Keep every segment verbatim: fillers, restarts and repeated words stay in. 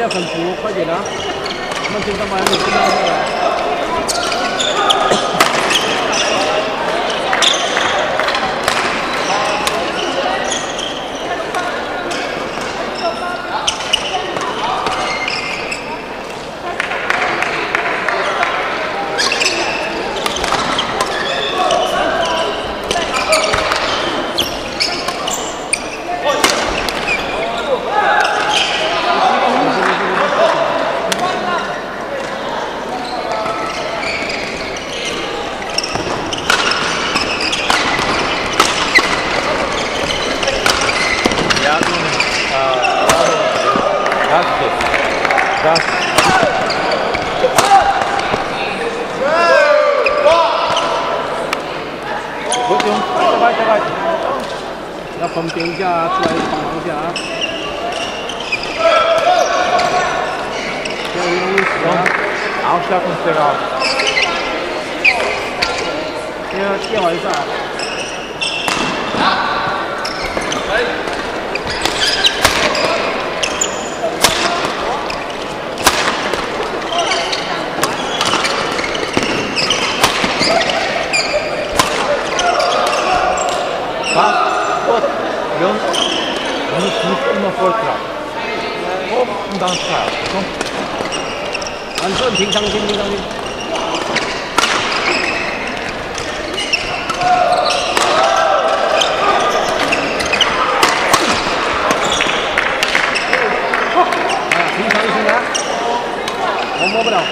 要很足，快点啊！我们经常把人给听到这个。 要分辨一下，出来帮忙一下啊！要有意思啊！好，下控这个，要电话一下。好。 Yon, onu sınıfına fortra. Hop, bundan sağ. Kom. 安顺平常心，平常心。啊，平常心啊，我摸不了。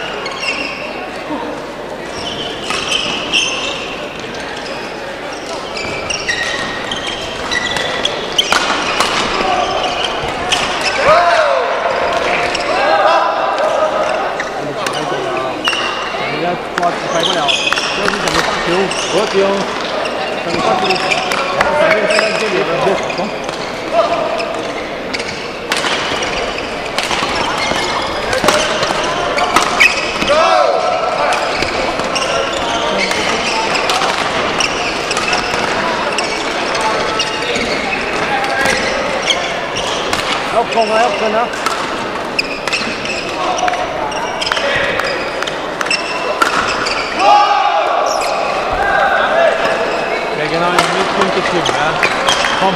抓拍不了，这是怎么发球？我球，怎么发球？然后反正现在这里的攻。要攻啊！要跟啊！ Lägger han in mitt punkt i timmen. Kom.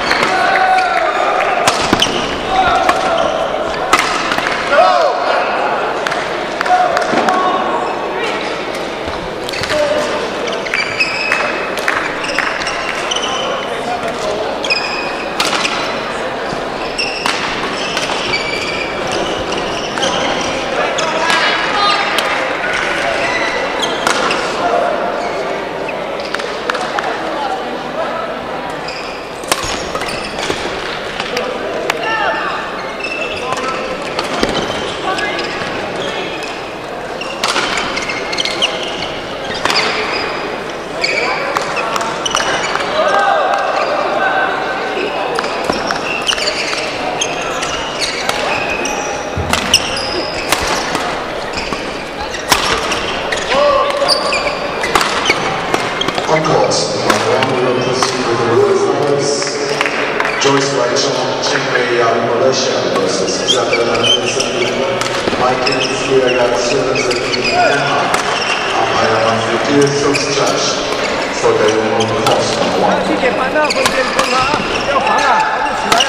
Joyce Rachel, Chingmei Yang Malaysia versus Isabella Nielsen, Michael Furia Simmons in Denmark. Umpire Manfred Diaz judge for the World Cross one. 七点半了，分边攻啊！要防啊，还是起来啊！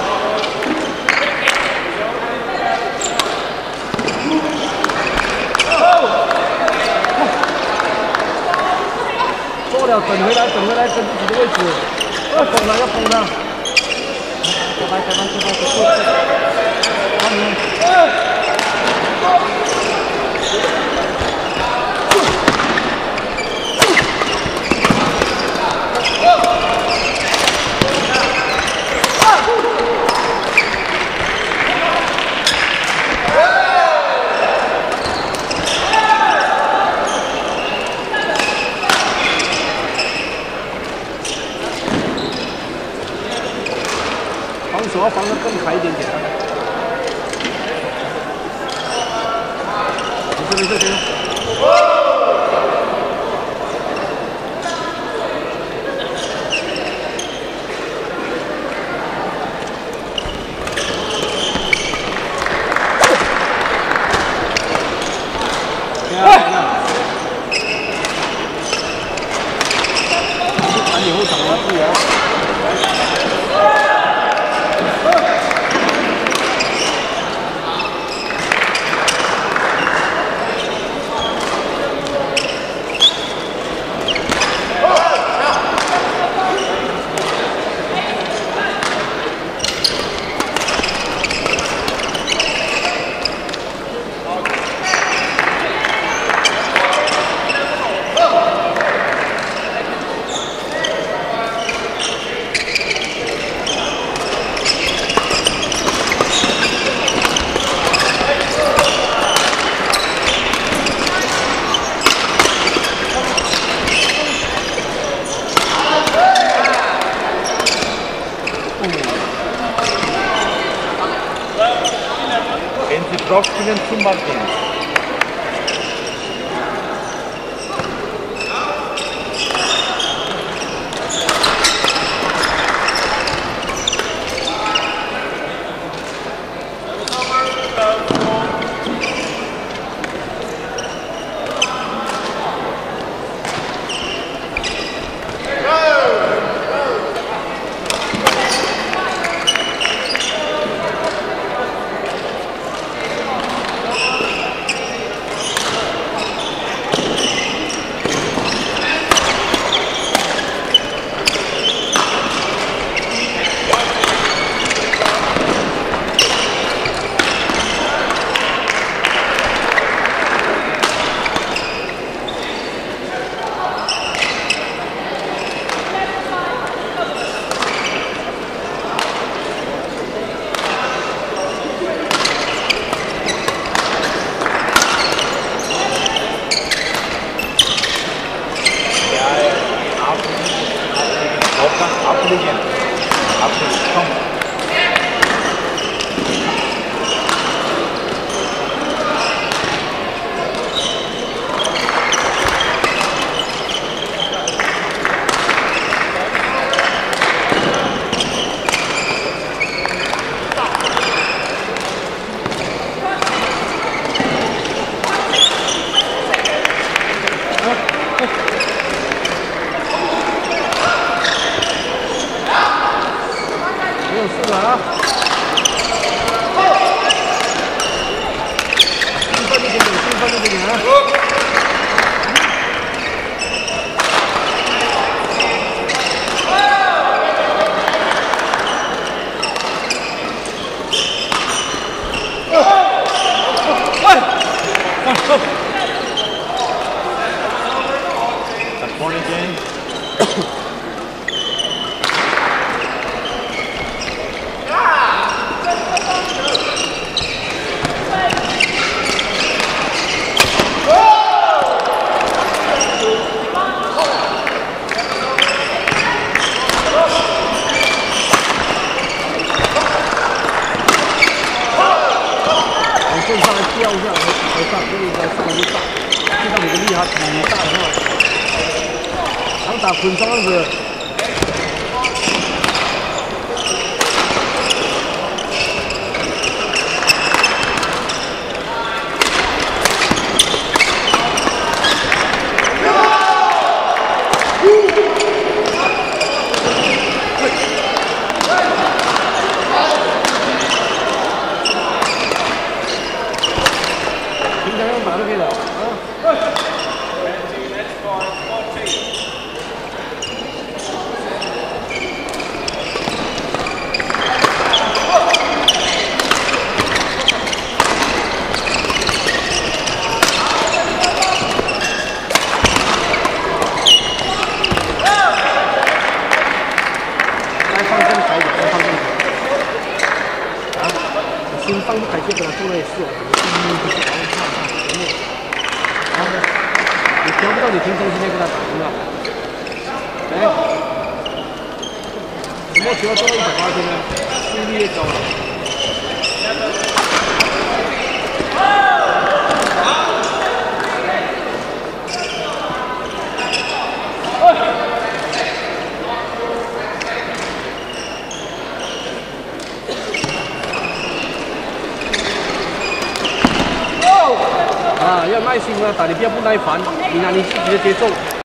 做了，等回来，等回来，跟自己的位置。要攻了，要攻了！ 再来，再来，再来，再来！他们。防守要防得更开一点点啊！没事没事没事。 Wenn Sie drauf können, zum Beispiel. 啊，要耐心啊，打你不要不耐烦，你拿你自己的节奏。